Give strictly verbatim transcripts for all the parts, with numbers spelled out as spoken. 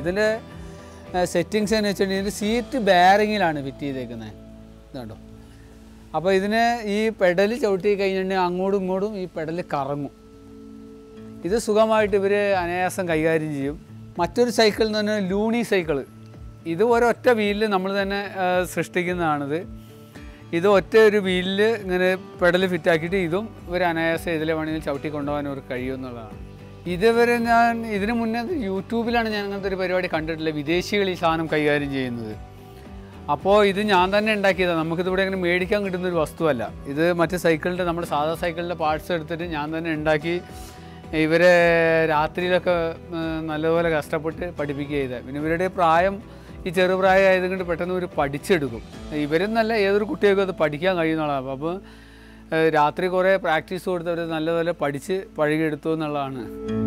ഇതിൻ്റെ സെറ്റിങ്സ് എന്ന് വെച്ചിട്ടുണ്ടെങ്കിൽ സീറ്റ് ബെയറിങ്ങിലാണ് ഫിറ്റ് ചെയ്തേക്കുന്നത്. ഇതുണ്ടോ? അപ്പോൾ ഇതിന് ഈ പെഡൽ ചവിട്ടി കഴിഞ്ഞിട്ടുണ്ടെങ്കിൽ അങ്ങോട്ടും ഇങ്ങോട്ടും ഈ പെഡൽ കറങ്ങും. ഇത് സുഖമായിട്ട് ഇവർ അനായാസം കൈകാര്യം ചെയ്യും. മറ്റൊരു സൈക്കിൾ എന്ന് പറഞ്ഞാൽ ലൂണി സൈക്കിൾ. ഇത് ഒരൊറ്റ വീലിൽ നമ്മൾ തന്നെ സൃഷ്ടിക്കുന്നതാണിത്. ഇത് ഒറ്റ ഒരു വീലിൽ ഇങ്ങനെ പെഡൽ ഫിറ്റാക്കിയിട്ട് ഇതും ഇവർ അനായാസം ഇതിലെ വേണമെങ്കിൽ ചവിട്ടി കൊണ്ടുപോകാൻ അവർ കഴിയുമെന്നുള്ളതാണ്. ഇതുവരെ ഞാൻ ഇതിനു മുന്നേ യൂട്യൂബിലാണ് ഞാൻ അങ്ങനത്തെ ഒരു പരിപാടി കണ്ടിട്ടില്ല, വിദേശികൾ ഈ സാധനം കൈകാര്യം ചെയ്യുന്നത്. അപ്പോൾ ഇത് ഞാൻ തന്നെ ഉണ്ടാക്കിയതാണ്. നമുക്കിതിവിടെ ഇങ്ങനെ മേടിക്കാൻ കിട്ടുന്നൊരു വസ്തുവല്ല. ഇത് മറ്റ് സൈക്കിളിൻ്റെ നമ്മുടെ സാധാ സൈക്കിളിൻ്റെ പാർട്സ് എടുത്തിട്ട് ഞാൻ തന്നെ ഉണ്ടാക്കി ഇവരെ രാത്രിയിലൊക്കെ നല്ലപോലെ കഷ്ടപ്പെട്ട് പഠിപ്പിക്കുക ചെയ്തത്. പിന്നെ ഇവരുടെ പ്രായം ഈ ചെറുപ്രായം ആയതുകൊണ്ട് പെട്ടെന്ന് ഇവർ പഠിച്ചെടുക്കും. ഇവരെന്നല്ല ഏതൊരു കുട്ടികൾക്കും അത് പഠിക്കാൻ കഴിയുന്നതാണ്. അപ്പോൾ രാത്രി കുറേ പ്രാക്ടീസ് കൊടുത്ത് അവർ നല്ലപോലെ പഠിച്ച് പഴകിയെടുത്തു എന്നുള്ളതാണ്.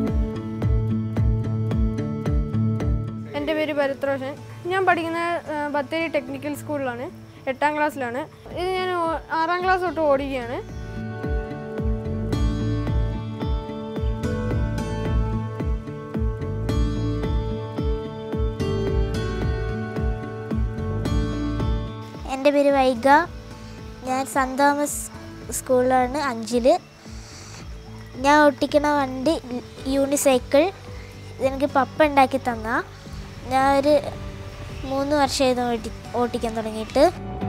എൻ്റെ പേര് ഭരത്രോഷൻ. ഞാൻ പഠിക്കുന്ന ബത്തേരി ടെക്നിക്കൽ സ്കൂളിലാണ്, എട്ടാം ക്ലാസ്സിലാണ്. ഇത് ഞാൻ ആറാം ക്ലാസ് തൊട്ട് ഓടിക്കുകയാണ്. എൻ്റെ പേര് വൈഗ. ഞാൻ സെൻറ് തോമസ് സ്കൂളിലാണ് അഞ്ചിൽ. ഞാൻ ഓട്ടിക്കുന്ന വണ്ടി യൂണിസൈക്കിൾ. ഇതെനിക്ക് പപ്പ ഉണ്ടാക്കി തന്ന. ഞാൻ ഒരു മൂന്ന് വർഷമായിരുന്നു ഓട്ടി ഓട്ടിക്കാൻ തുടങ്ങിയിട്ട്.